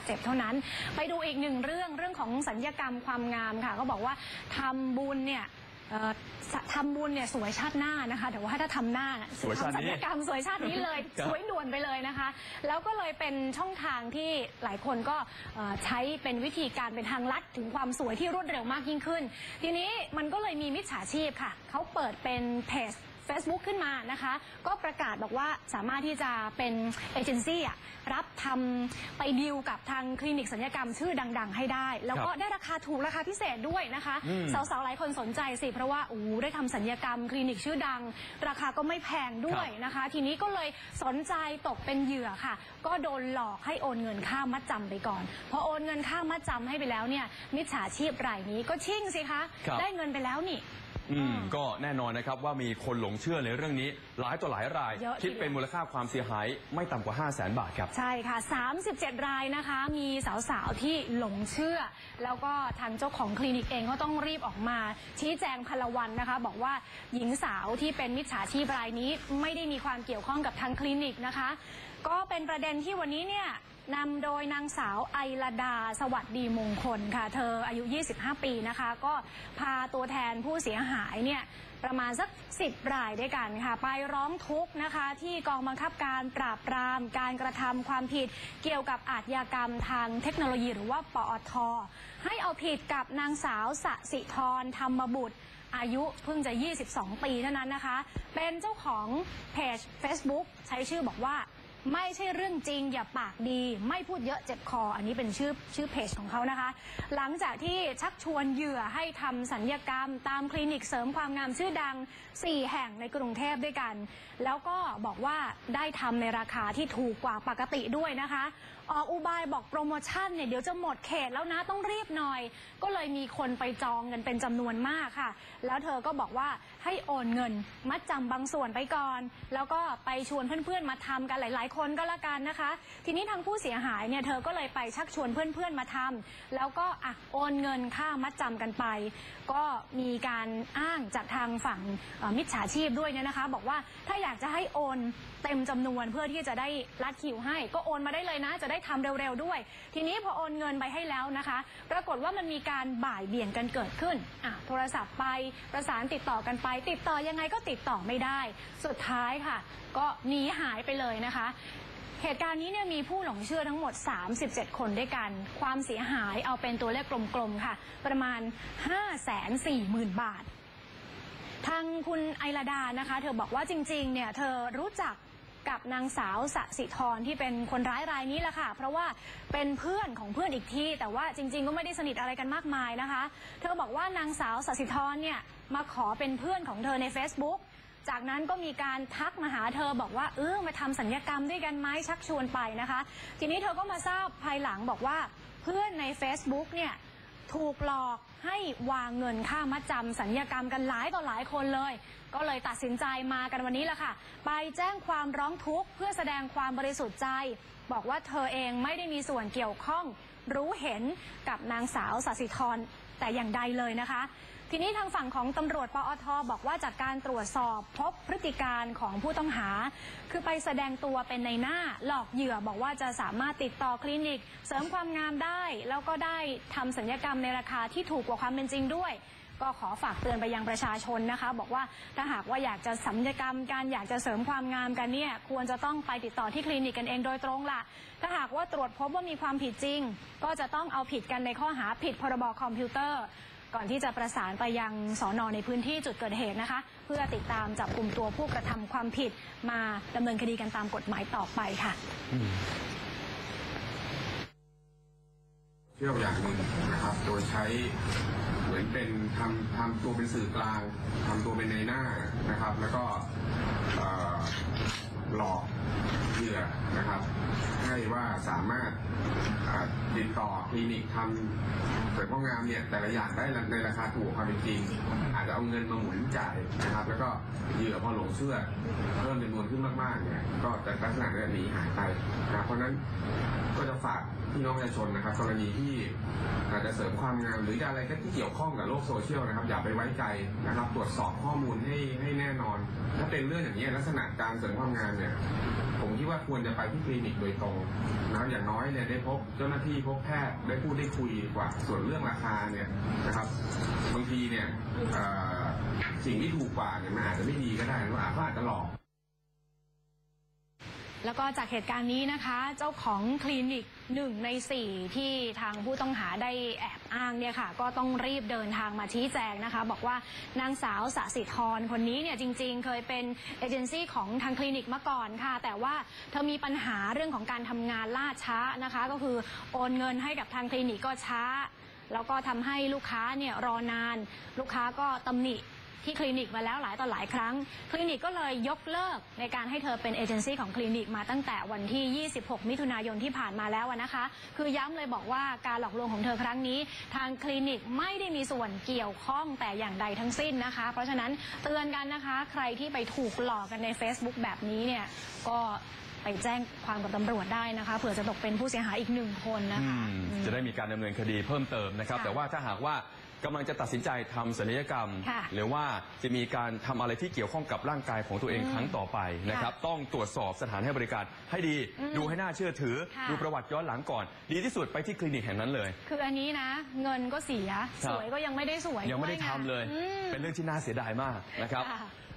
เจ็บเท่านั้นไปดูอีกหนึ่งเรื่องของสัญญกรรมความงามค่ะก็บอกว่าทำบุญเนี่ยสวยชาติหน้านะคะแต่ว่าถ้าทำหน้าทำศัลยกรรมสวยชาตินี้เลย สวยด่วนไปเลยนะคะแล้วก็เลยเป็นช่องทางที่หลายคนก็ใช้เป็นวิธีการเป็นทางลัดถึงความสวยที่รวดเร็วมากยิ่งขึ้นทีนี้มันก็เลยมีมิจฉาชีพค่ะเขาเปิดเป็นเพจFacebook ขึ้นมานะคะก็ประกาศบอกว่าสามารถที่จะเป็นเอเจนซี่รับทำไปดีลกับทางคลินิกศัลยกรรมชื่อดังๆให้ได้แล้วก็ได้ราคาถูกราคาพิเศษด้วยนะคะสาวๆหลายคนสนใจสิเพราะว่าได้ทำศัลยกรรมคลินิกชื่อดังราคาก็ไม่แพงด้วยนะคะทีนี้ก็เลยสนใจตกเป็นเหยื่อค่ะก็โดนหลอกให้โอนเงินค่ามัดจำไปก่อนพอโอนเงินค่ามัดจำให้ไปแล้วเนี่ยมิจฉาชีพรายนี้ก็ชิ่งสิคะได้เงินไปแล้วนี่ก็แน่นอนนะครับว่ามีคนหลงเชื่อในเรื่องนี้หลายต่อหลายรายคิดเป็นมูลค่าความเสียหายไม่ต่ำกว่า 500,000 บาทครับใช่ค่ะ37รายนะคะมีสาวๆที่หลงเชื่อแล้วก็ทางเจ้าของคลินิกเองก็ต้องรีบออกมาชี้แจงพลวันนะคะบอกว่าหญิงสาวที่เป็นมิจฉาชีพรายนี้ไม่ได้มีความเกี่ยวข้องกับทางคลินิกนะคะก็เป็นประเด็นที่วันนี้เนี่ยนำโดยนางสาวไอลดาสวัสดีมงคลค่ะเธออายุ25 ปีนะคะก็พาตัวแทนผู้เสียหายเนี่ยประมาณสัก10 รายด้วยกันค่ะไปร้องทุกข์นะคะที่กองบังคับการปราบปรามการกระทำความผิดเกี่ยวกับอาชญากรรมทางเทคโนโลยีหรือว่าปอท.ให้เอาผิดกับนางสาวสสิธรธรรมบุตรอายุเพิ่งจะ22 ปีเท่านั้นนะคะเป็นเจ้าของเพจ Facebook ใช้ชื่อบอกว่าไม่ใช่เรื่องจริงอย่าปากดีไม่พูดเยอะเจ็บคออันนี้เป็นชื่อเพจของเขานะคะหลังจากที่ชักชวนเหยื่อให้ทำศัลยกรรมตามคลินิกเสริมความงามชื่อดัง4 แห่งในกรุงเทพด้วยกันแล้วก็บอกว่าได้ทำในราคาที่ถูกกว่าปกติด้วยนะคะออกอุบายบอกโปรโมชั่นเนี่ยเดี๋ยวจะหมดเขตแล้วนะต้องรีบหน่อยก็เลยมีคนไปจองเงินเป็นจำนวนมากค่ะแล้วเธอก็บอกว่าให้โอนเงินมัดจำบางส่วนไปก่อนแล้วก็ไปชวนเพื่อนๆมาทำกันหลายๆคนก็แล้วกันนะคะทีนี้ทางผู้เสียหายเนี่ยเธอก็เลยไปชักชวนเพื่อนๆมาทำแล้วก็โอนเงินค่ามัดจำกันไปก็มีการอ้างจากทางฝั่งมิจฉาชีพด้วยเนี่ยนะคะบอกว่าถ้าอยากจะให้โอนเต็มจำนวนเพื่อที่จะได้รัดคิวให้ก็โอนมาได้เลยนะจะได้ทำเร็วๆด้วยทีนี้พอโอนเงินไปให้แล้วนะคะปรากฏว่ามันมีการบ่ายเบี่ยงกันเกิดขึ้นโทรศัพท์ไปประสานติดต่อกันไปติดต่อยังไงก็ติดต่อไม่ได้สุดท้ายค่ะก็หนีหายไปเลยนะคะเหตุการณ์นี้เนี่ยมีผู้หลงเชื่อทั้งหมด37 คนด้วยกันความเสียหายเอาเป็นตัวเลขกลมๆค่ะประมาณ 540,000 บาททางคุณไอลดานะคะเธอบอกว่าจริงๆเนี่ยเธอรู้จักกับนางสาวสสิธรที่เป็นคนร้ายรายนี้แหละค่ะเพราะว่าเป็นเพื่อนของเพื่อนอีกที่แต่ว่าจริงๆก็ไม่ได้สนิทอะไรกันมากมายนะคะเธอบอกว่านางสาวสสิธรเนี่ยมาขอเป็นเพื่อนของเธอใน Facebook จากนั้นก็มีการทักมาหาเธอบอกว่ามาทำศัลยกรรมด้วยกันไหมชักชวนไปนะคะทีนี้เธอก็มาทราบภายหลังบอกว่าเพื่อนใน Facebook เนี่ยถูกหลอกให้วางเงินค่ามัดจำศัลยกรรมกันหลายต่อหลายคนเลยก็เลยตัดสินใจมากันวันนี้แหละค่ะไปแจ้งความร้องทุกข์เพื่อแสดงความบริสุทธิ์ใจบอกว่าเธอเองไม่ได้มีส่วนเกี่ยวข้องรู้เห็นกับนางสาวสสิธรแต่อย่างใดเลยนะคะทีนี้ทางฝั่งของตำรวจปอท.บอกว่าจากการตรวจสอบพบพฤติการของผู้ต้องหาคือไปแสดงตัวเป็นในหน้าหลอกเหยื่อบอกว่าจะสามารถติดต่อคลินิกเสริมความงามได้แล้วก็ได้ทำศัลยกรรมในราคาที่ถูกกว่าความเป็นจริงด้วยก็ขอฝากเตือนไปยังประชาชนนะคะบอกว่าถ้าหากว่าอยากจะศัลยกรรมการอยากจะเสริมความงามกันเนี่ยควรจะต้องไปติดต่อที่คลินิกกันเองโดยตรงล่ะถ้าหากว่าตรวจพบว่ามีความผิดจริงก็จะต้องเอาผิดกันในข้อหาผิดพรบคอมพิวเตอร์ก่อนที่จะประสานไปยังสน.ในพื้นที่จุดเกิดเหตุนะคะเพื่อติดตามจับกลุ่มตัวผู้กระทำความผิดมาดำเนินคดีกันตามกฎหมายต่อไปค่ะเชื่ออย่างหนึ่งนะครับโดยใช้เหมือนเป็นทำตัวเป็นสื่อกลางทำตัวเป็นในหน้านะครับแล้วก็หลอกเหยื่อนะครับให้ว่าสามารถติดต่อคลินิกทำเสริมความงามเนี่ยแต่ละอย่างได้ในราคาถูกความเป็นจริงอาจจะเอาเงินมาหมุนจ่ายนะครับแล้วก็เหยื่อพอหลงเชื่อเพิ่มจำนวนขึ้นมากๆเนี่ยก็แต่ลักษณะนี้หนีหายไปนะเพราะนั้นก็จะฝากพี่น้องประชาชนนะครับกรณีที่อาจจะเสริมความงามหรืออะไรก็ที่เกี่ยวข้องกับโลกโซเชียลนะครับอย่าไปไว้ใจนะครับตรวจสอบข้อมูลให้แน่นอนถ้าเป็นเรื่องอย่างนี้ลักษณะการเสริมความงามเนี่ยผมคิดว่าควรจะไปที่คลินิกโดยตรงนะครับอย่างน้อยเนี่ยได้พบเจ้าหน้าที่พบแพทย์ได้พูดได้คุยกว่าส่วนเรื่องราคาเนี่ยนะครับบางทีเนี่ยสิ่งที่ถูกกว่าเนี่ยมันอาจจะไม่ดีก็ได้หรืออาจจะหลอกแล้วก็จากเหตุการณ์นี้นะคะเจ้าของคลินิก1 ใน 4ที่ทางผู้ต้องหาได้แอบอ้างเนี่ยค่ะก็ต้องรีบเดินทางมาชี้แจงนะคะบอกว่านางสาวสสิธรคนนี้เนี่ยจริงๆเคยเป็นเอเจนซี่ของทางคลินิกมาก่อนค่ะแต่ว่าเธอมีปัญหาเรื่องของการทำงานล่าช้านะคะก็คือโอนเงินให้กับทางคลินิกก็ช้าแล้วก็ทำให้ลูกค้าเนี่ยรอนานลูกค้าก็ตำหนิที่คลินิกมาแล้วหลายต่อหลายครั้งคลินิกก็เลยยกเลิกในการให้เธอเป็นเอเจนซี่ของคลินิกมาตั้งแต่วันที่ 26 มิถุนายนที่ผ่านมาแล้วนะคะคือย้ำเลยบอกว่าการหลอกลวงของเธอครั้งนี้ทางคลินิกไม่ได้มีส่วนเกี่ยวข้องแต่อย่างใดทั้งสิ้นนะคะเพราะฉะนั้นเตือนกันนะคะใครที่ไปถูกหลอกกันใน Facebook แบบนี้เนี่ยก็ไปแจ้งความกับตำรวจได้นะคะเผื่อจะตกเป็นผู้เสียหายอีก1 คนนะคะจะได้มีการดำเนินคดีเพิ่มเติมนะครับแต่ว่าถ้าหากว่ากำลังจะตัดสินใจทำศัลยกรรมหรือว่าจะมีการทำอะไรที่เกี่ยวข้องกับร่างกายของตัวเองครั้งต่อไปนะครับต้องตรวจสอบสถานให้บริการให้ดีดูให้น่าเชื่อถือดูประวัติย้อนหลังก่อนดีที่สุดไปที่คลินิกแห่งนั้นเลยคืออันนี้นะเงินก็เสียสวยก็ยังไม่ได้สวยยังไม่ได้ทำเลยเป็นเรื่องที่น่าเสียดายมากนะครับ